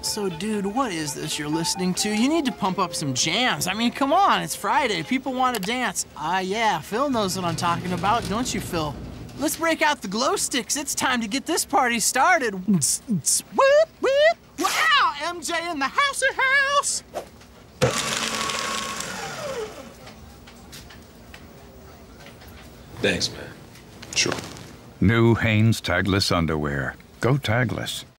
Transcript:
So, dude, what is this you're listening to? You need to pump up some jams. I mean, come on, it's Friday. People want to dance. Yeah, Phil knows what I'm talking about, don't you, Phil? Let's break out the glow sticks. It's time to get this party started. Whoop, whoop. Wow, MJ in the house. Thanks, man. Sure. New Hanes tagless underwear. Go tagless.